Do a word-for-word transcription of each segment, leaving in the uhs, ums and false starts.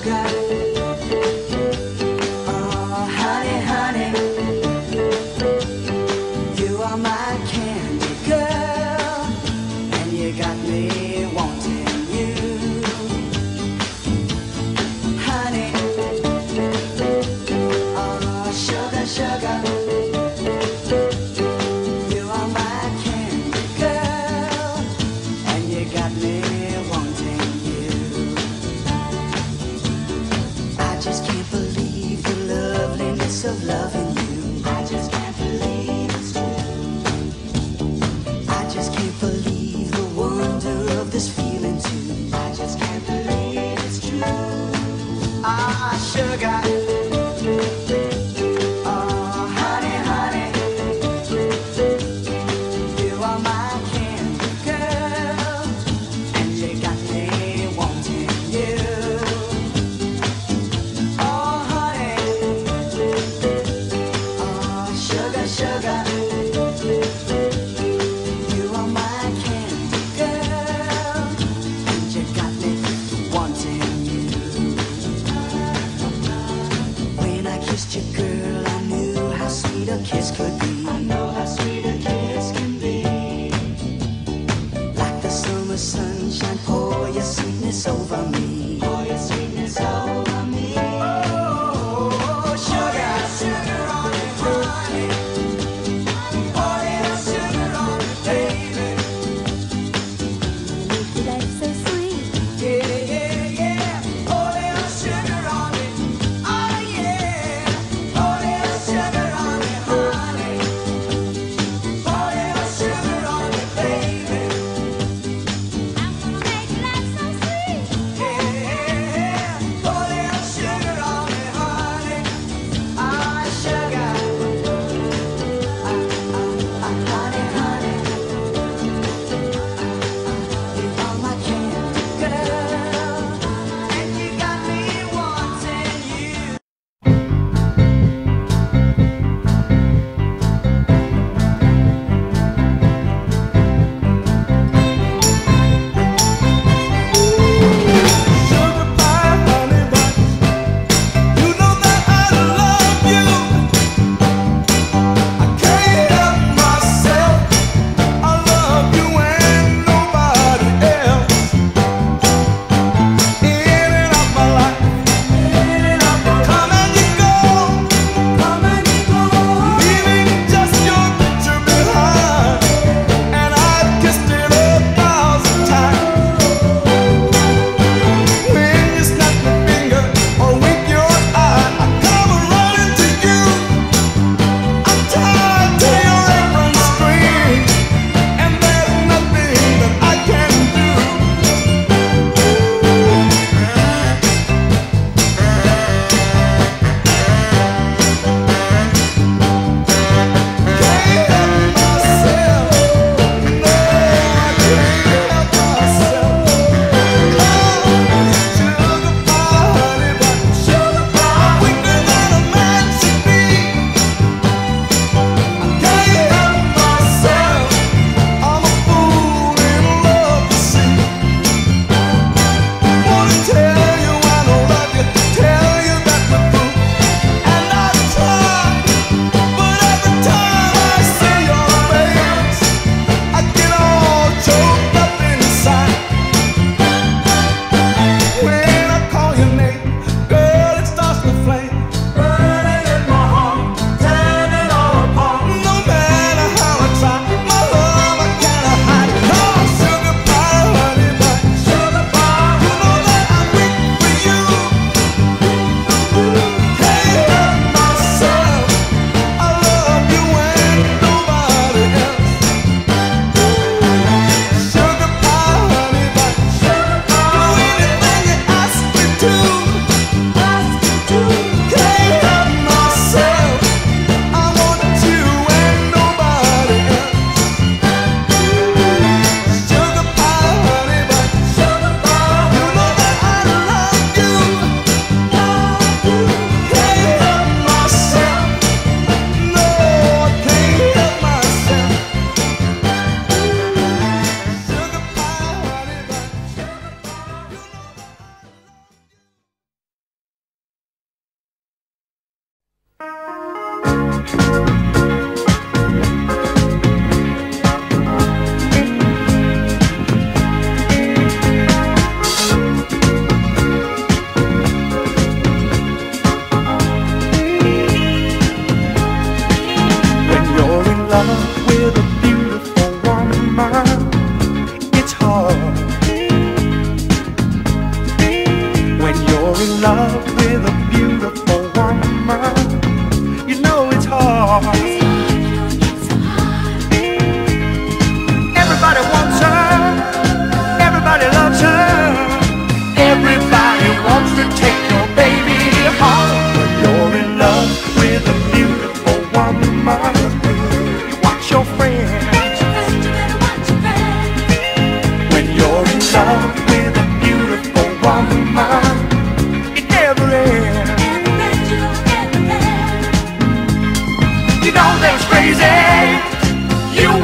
sugar. Oh, honey, honey, you are my candy girl, and you got me wanting you. Honey, oh, sugar, sugar, you are my candy girl, and you got me wanting you. I just can't believe the loveliness of loving you. I just can't believe it's true.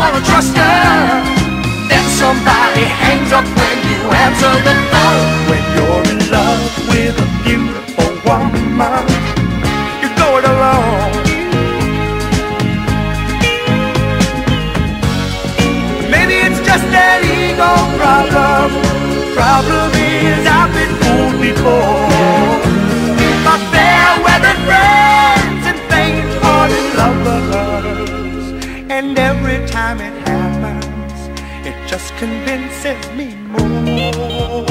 gonna trust her. Then somebody hangs up when you answer the phone. When you're in love with a beautiful woman, you're going alone. Maybe it's just an ego problem. Problem is I've been fooled before. My fair weather friends and faint-hearted lovers, and every time it happens, it just convinces me more.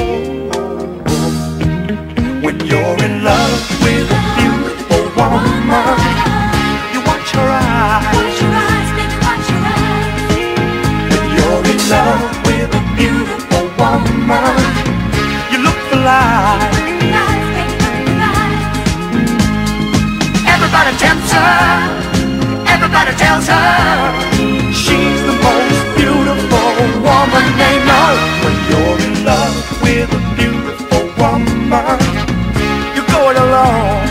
When you're in love with a beautiful woman, you watch her eyes. Watch your eyes, baby, watch your eyes. When you're in love with a beautiful woman, you look for life. Everybody tempts her, everybody tells her she's the most beautiful woman they know. When you're in love with a beautiful woman, you're going alone.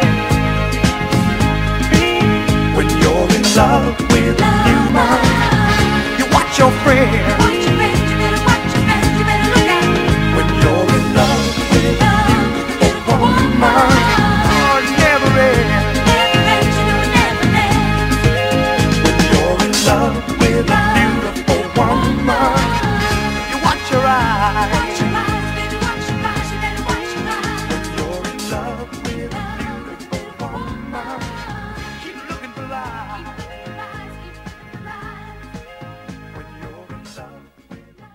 When you're in love with a woman, you watch your friends. Watch your friends, you better watch your friends, you better look out. When you're in love with a beautiful woman, oh, it never ends. Love with a beautiful woman, you watch your eyes. Watch your eyes, baby, watch your eyes, you better watch your eyes. When you're in love with a beautiful woman, keep looking for life. When you're in love with a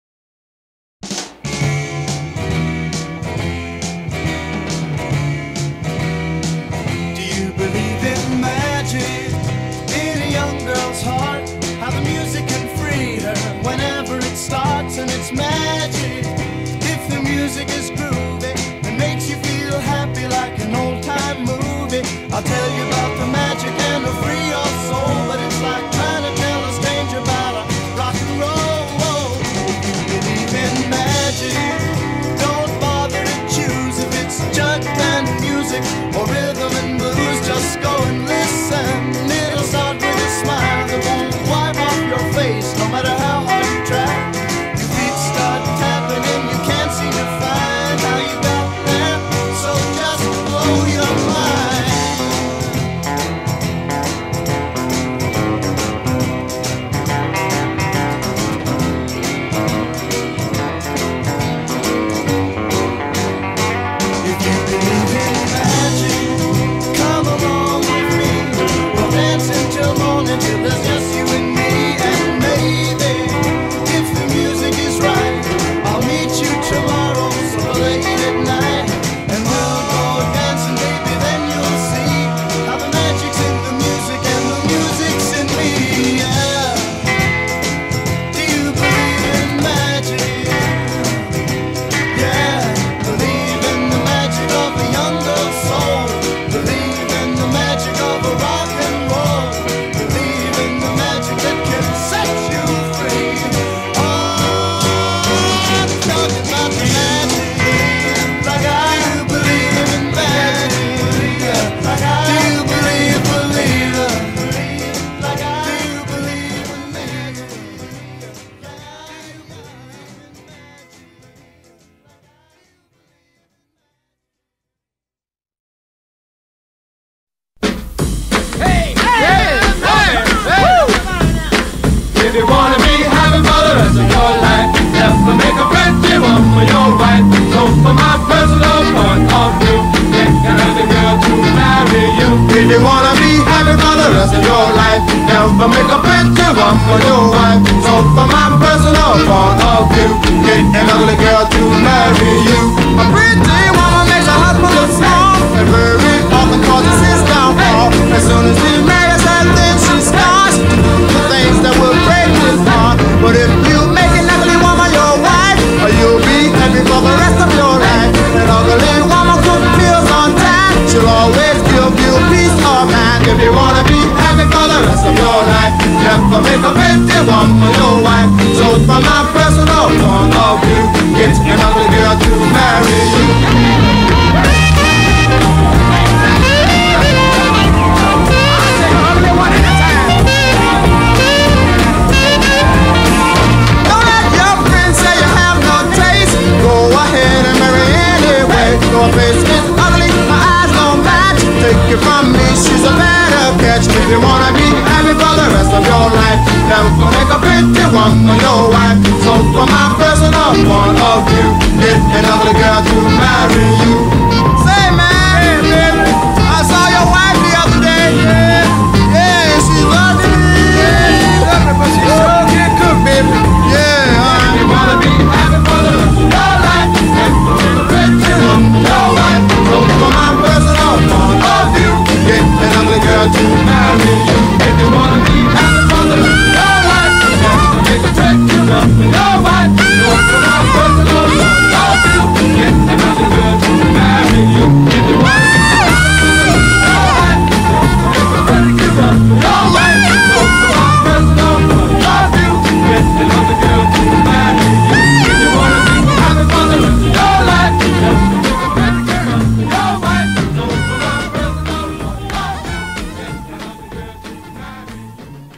Do you believe in magic? In a young girl's heart, how the music can free her whenever it starts, and it's magic. If the music is groovy and makes you feel happy like an old-time movie, I'll tell you about the magic and it'll free your soul. But it's like trying to tell a stranger about a rock and roll. If you believe in magic, don't bother to choose if it's jug band music or rhythm and blues. Just go and listen. It'll start with a smile that won't wipe off your face, no matter how hard you try. Your feet start tapping and you can't seem to find how you got there. So just blow your mind. If you believe in magic, come along with me. We'll dance until morning, till there's just you and me. And maybe, if the music is right, I'll meet you tomorrow, so late at night. And we'll go dancing, baby, then you'll see how the magic's in the music and the music's in me. Yeah. Do you believe in magic? Yeah. Believe in the magic of a young girl's soul. Believe in the magic of a rock and roll. Believe in the magic that can set you free. Oh, I'm talking about the magic. Like I do believe in magic. Like I do you believe, believe it. Like I do you believe in magic. If you wanna be happy for the rest of your life, never make a pretty one for your wife. So for my personal point of view, get another girl to marry you. If you wanna be happy for the rest of your life, never make a pretty one for your wife. So for my personal point of view, get an ugly girl to marry you. A pretty woman makes a husband look small, and very often causes his downfall. As soon as he marries her, then she starts to do the things that will break his heart. But if you make an ugly woman your wife, you'll be happy for the rest of your life. An ugly woman cook meals on time, she'll always give you peace of mind. If you wanna be happy for the rest of your life, never make a pretty woman your wife. So from my personal point of view, get an ugly girl to marry you. I say ugly one at a time. never make a pretty woman your wife. So for my personal point of view, get another girl to marry you. Say man, hey baby, I saw your wife the other day. Yeah, yeah, she loved me. Yeah, she loved me, but she sure can cook, baby. Yeah, uh, you wanna be happy for the rest of your life. Never make a pretty woman your wife. So for my personal point of view, get another girl to marry you. If you wanna be happy for the rest of your life, never make a pretty woman your wife. So for my personal point of view, get another girl to marry you. If you wanna be happy for the rest of your life, never make a pretty woman your wife. So for my personal point of view, get another girl to marry you. If you wanna be happy for the rest of your life, never make a pretty woman your wife. So for my personal point of view, get another girl to marry you.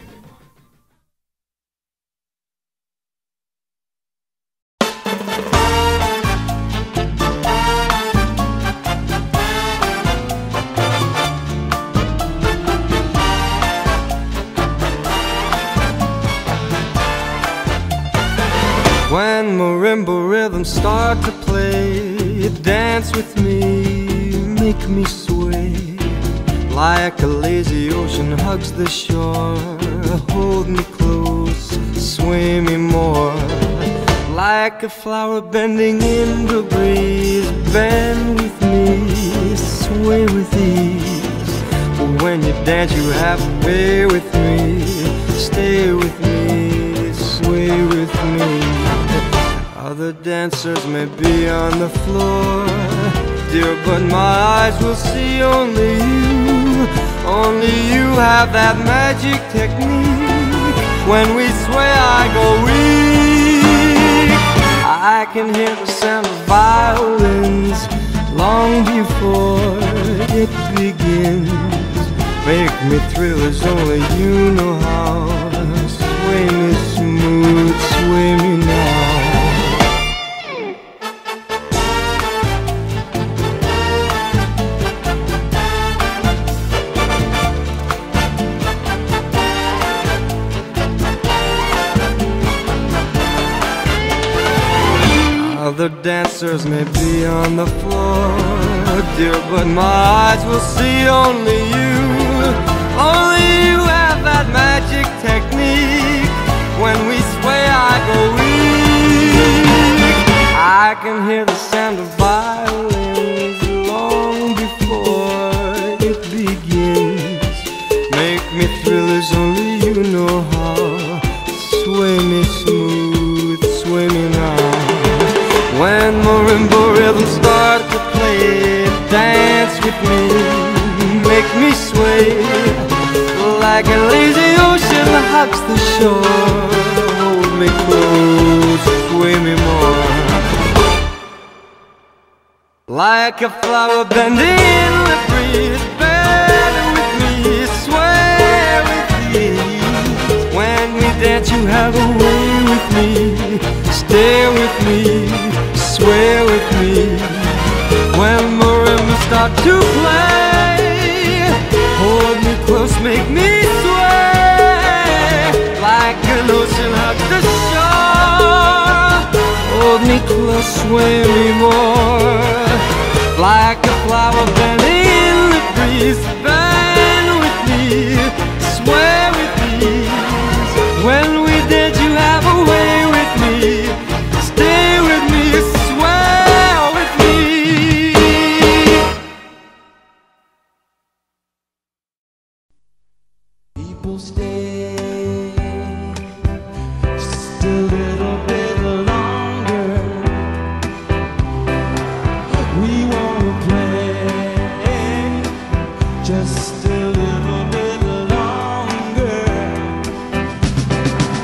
When marimba rhythms start to play, dance with me, make me sway. Like a lazy ocean hugs the shore, hold me close, sway me more. Like a flower bending in the breeze, bend with me, sway with ease. But when you dance you have a way with me, stay with me, sway with me. Other dancers may be on the floor, dear, but my eyes will see only you. Only you have that magic technique. When we sway I go weak. I can hear the sound of violins long before it begins. Make me thrill as only you know how. Sway me smooth, sway me now. Other dancers may be on the floor, dear, but my eyes will see only you. Only you have that magic technique. When we sway I go weak. I can hear the sound of violins long before it begins. Make me thrill as only you know how. Sway me smooth, sway me now. When marimba rhythms start to play, dance with me, make me sway. Like a lazy ocean hugs the shore, hold me close, sway me more. Like a flower bending in the breeze, bend with me, sway with ease. When we dance you have a way with me, stay with me, sway with me. When marimbas start to play, hold me close, make me sway. Like an ocean hugs the shore, hold me close, sway me more. Like a flower bending in the breeze, bend with me, sway with ease. When we dance you have a way with me, stay with me, sway with me. People stay just a little bit longer. We wanna play just a little bit longer.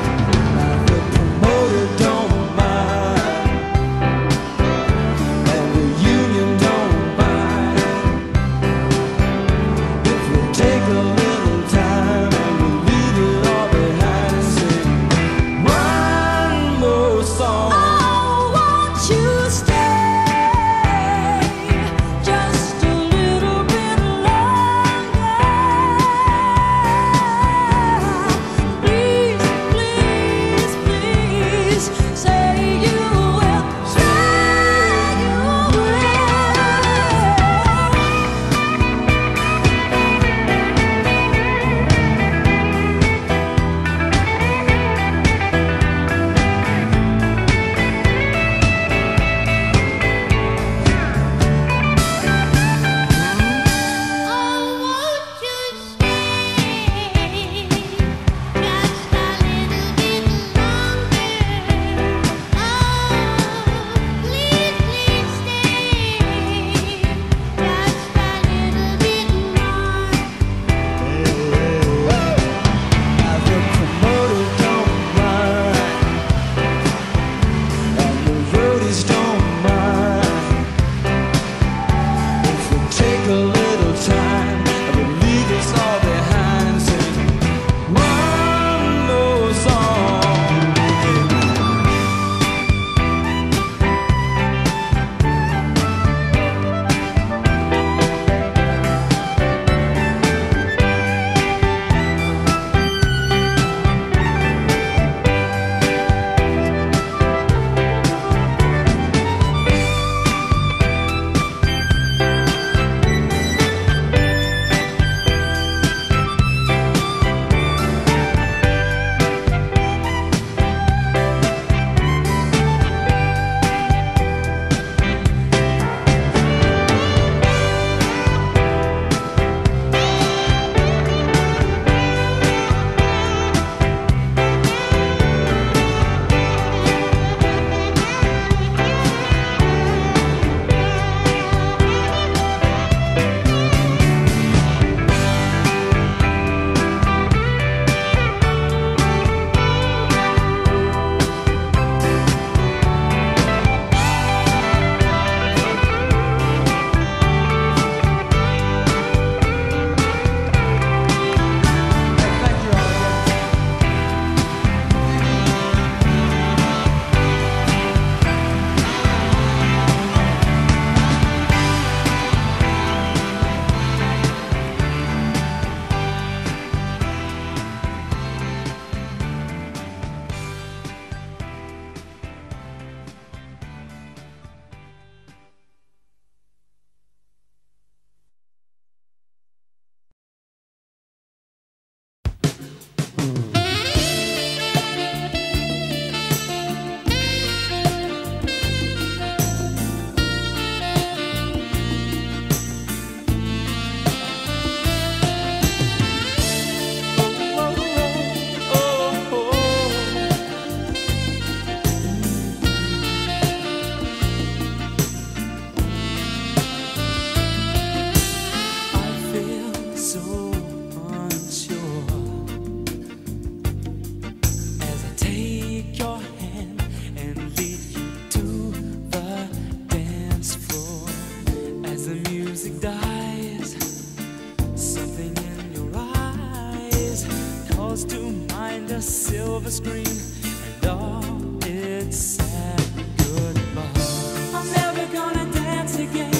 silver screen and all its sad goodbye. I'm never gonna dance again.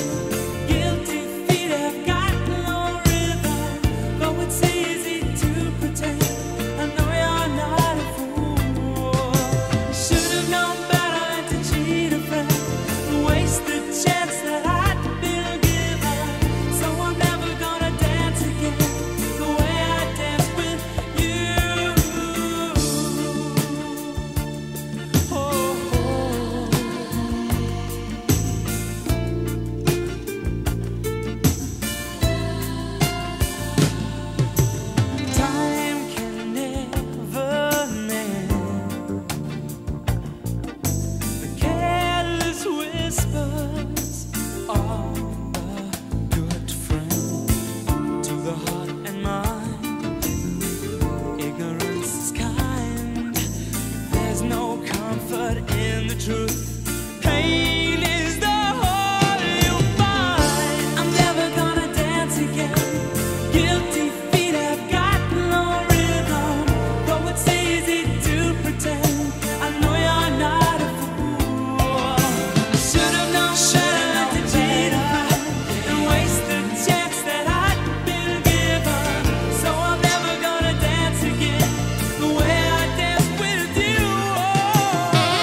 Guilty feet have got no rhythm, though it's easy to pretend. I know you're not a fool. Should have known better than to cheat a friend and waste the chance that I'd been given. So I'm never gonna dance again the way I danced with you. Oh, time can never mend the careless whispers of a good friend to the heart and mind. Ignorance is kind. There's no comfort in the truth. Pain is the whole you'll find. I'm never gonna dance again. Guilty feet have got no rhythm, though it's easy to pretend. I know you're not a fool. I should have known better than to cheat a friend and waste the chance that I'd been given. So I'm never gonna dance again the way I danced with you. Oh.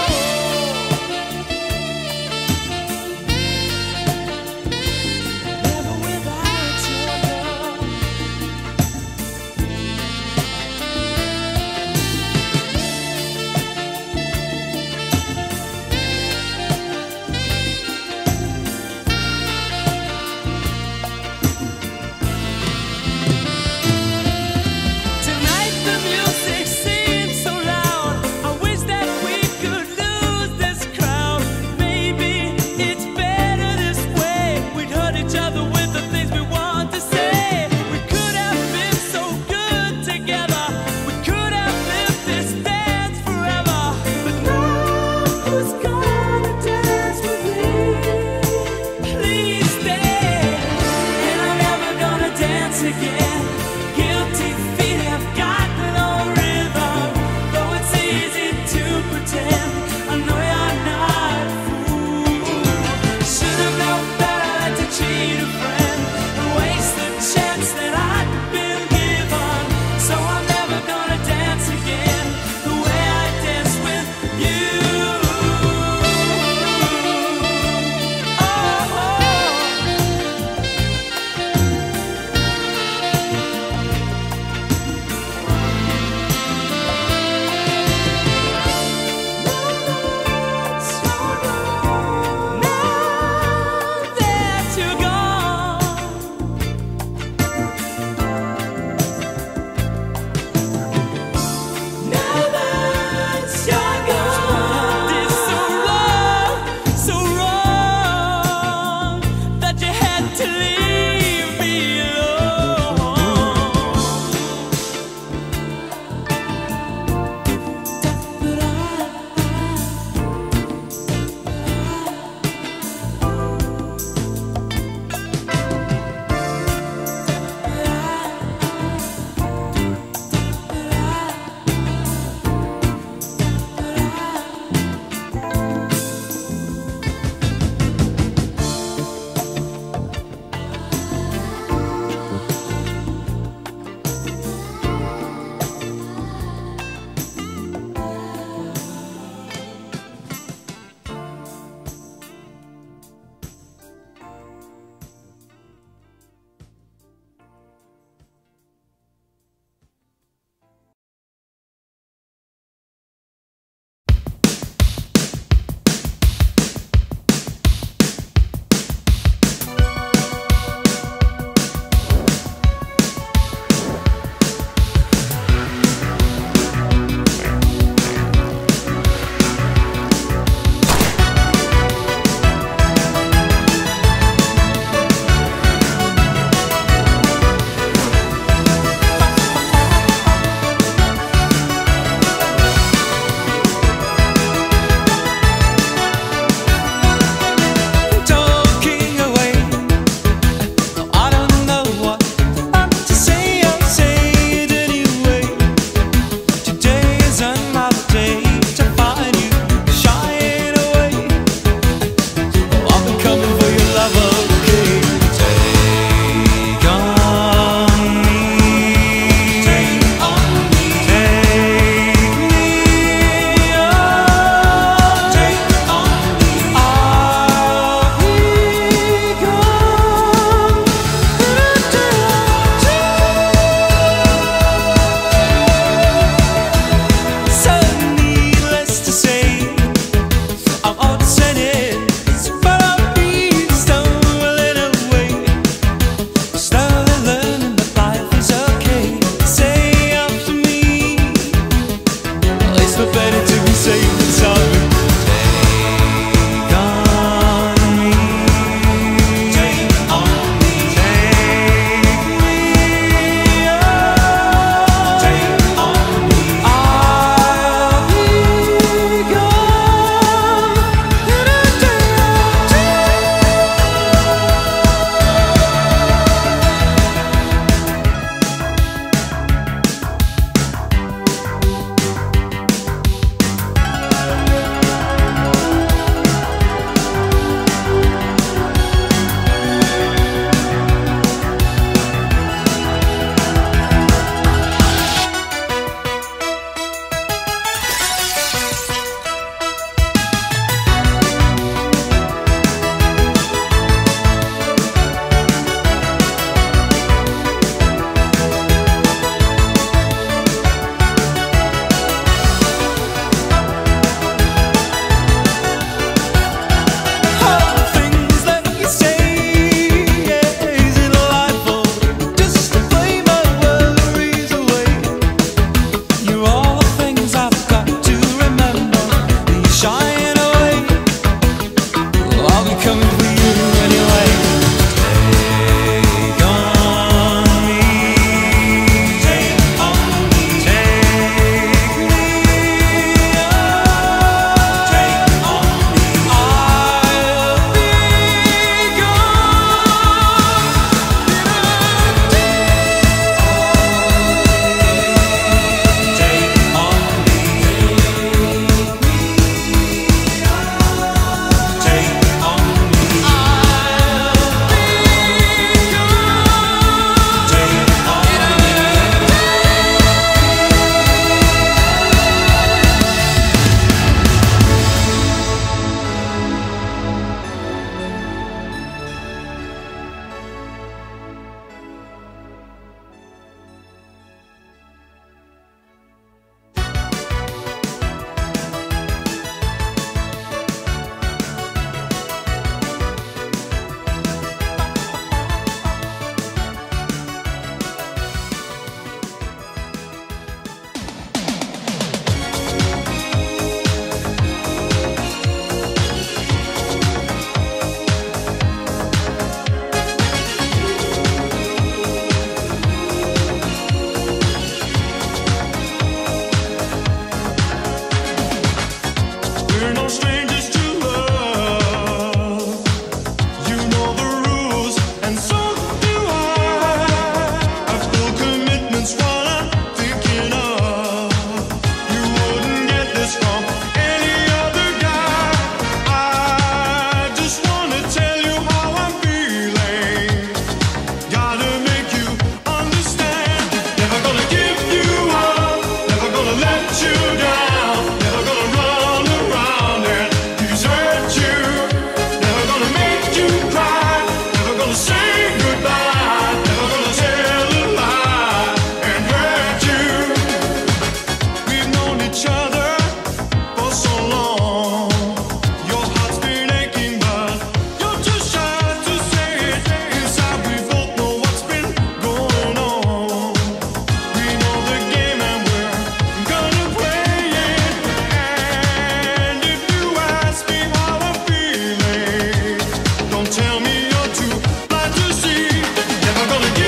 it's the better to be safe than sorry. Take on me, take on me, take me, oh, take on me. I'll be gone in a day or two.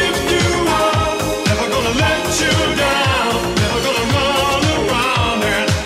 Let you down, never gonna run around and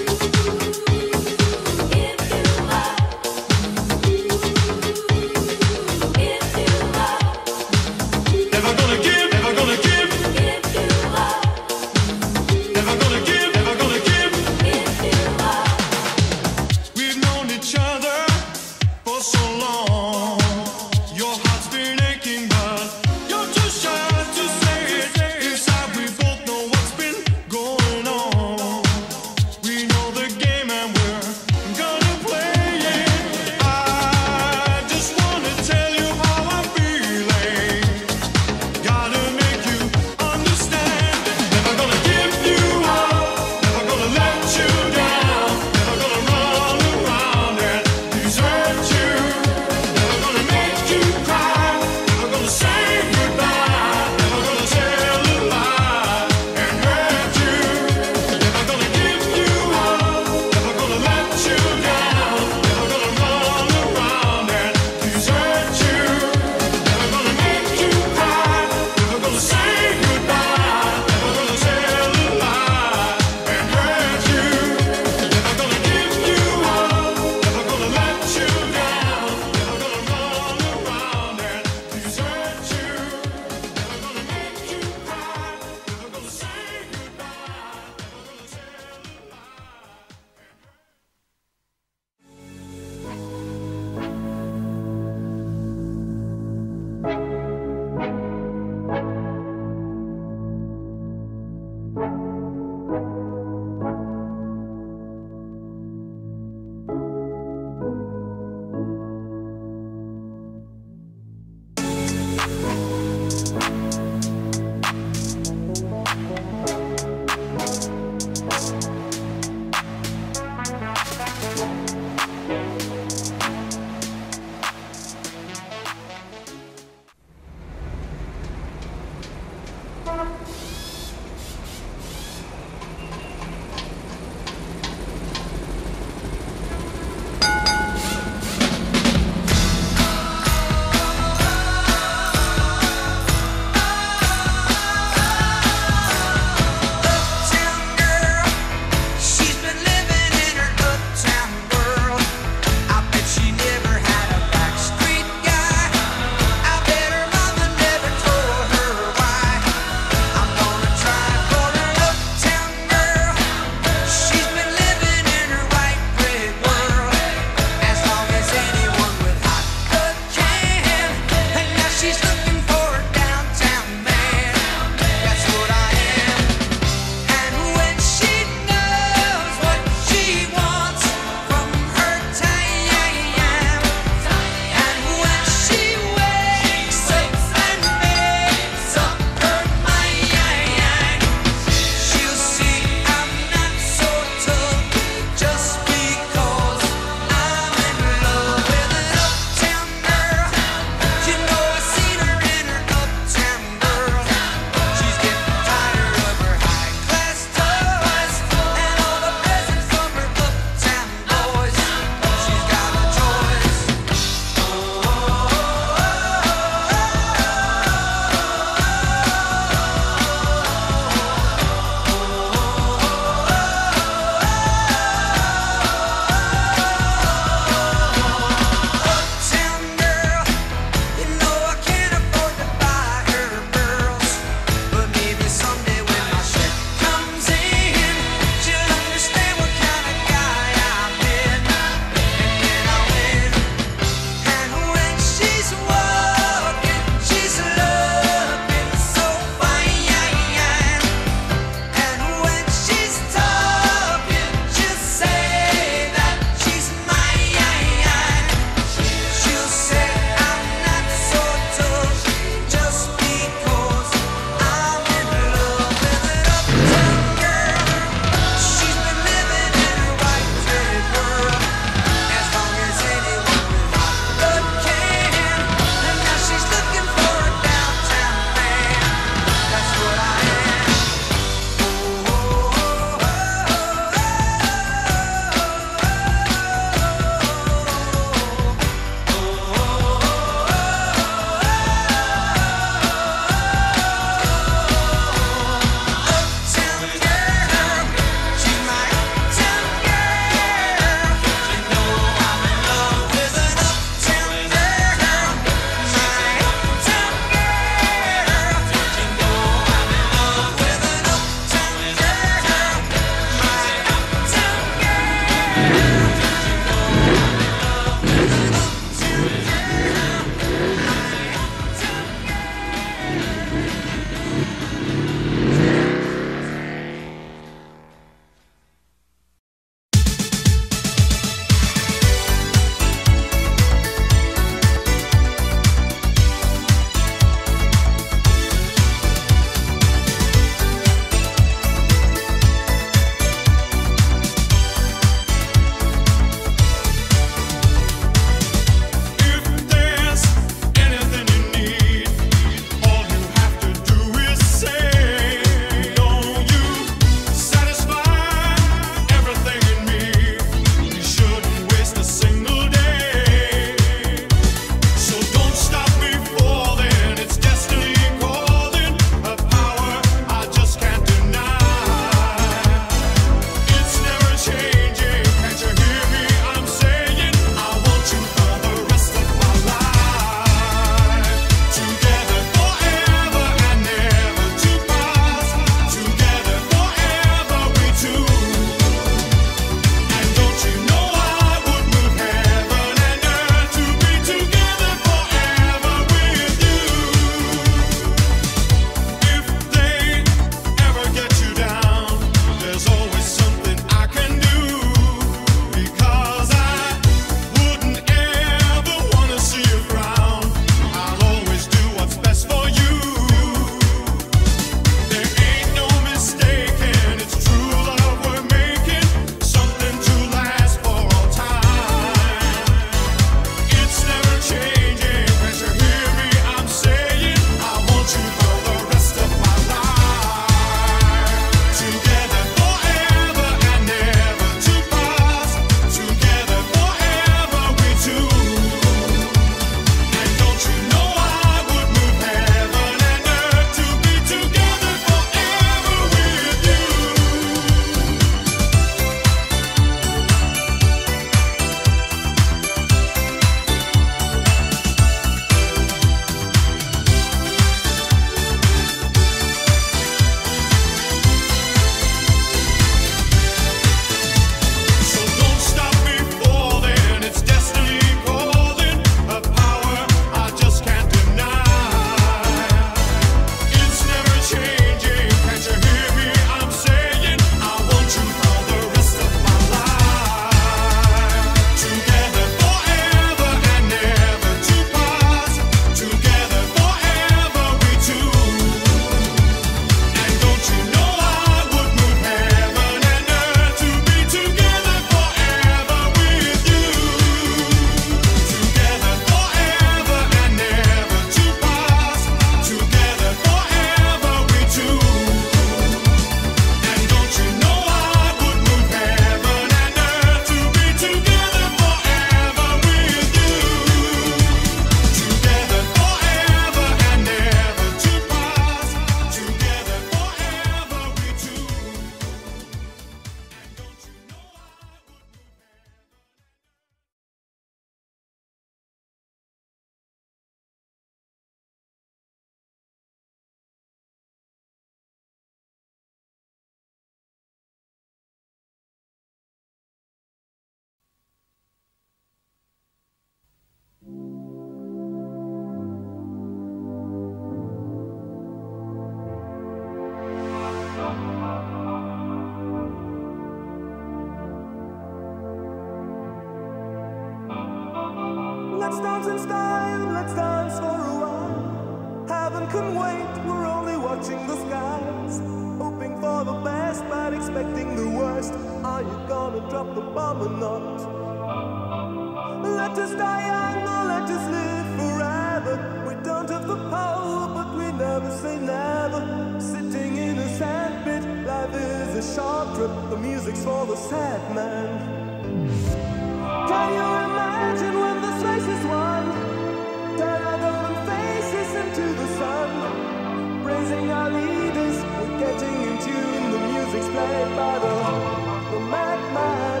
let's dance in style, let's dance for a while. Heaven can wait, we're only watching the skies. Hoping for the best, but expecting the worst. Are you gonna drop the bomb or not? Let us die young or let us live forever. We don't have the power, but we never say never. Sitting in a sand pit, life is a short trip. The music's for the sad man. Can you imagine when this race is won? Turn our golden faces into the sun. Praising our leaders, we're getting in tune. The music's played by the, the madman.